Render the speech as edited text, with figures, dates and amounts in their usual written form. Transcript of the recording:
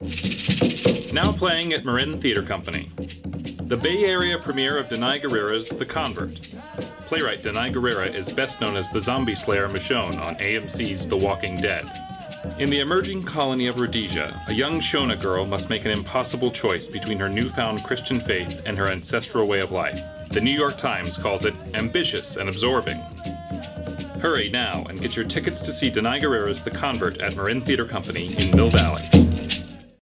Now playing at Marin Theater Company. The Bay Area premiere of Danai Gurira's The Convert. Playwright Danai Gurira is best known as the zombie slayer Michonne on AMC's The Walking Dead. In the emerging colony of Rhodesia, a young Shona girl must make an impossible choice between her newfound Christian faith and her ancestral way of life. The New York Times calls it ambitious and absorbing. Hurry now and get your tickets to see Danai Gurira's The Convert at Marin Theater Company in Mill Valley.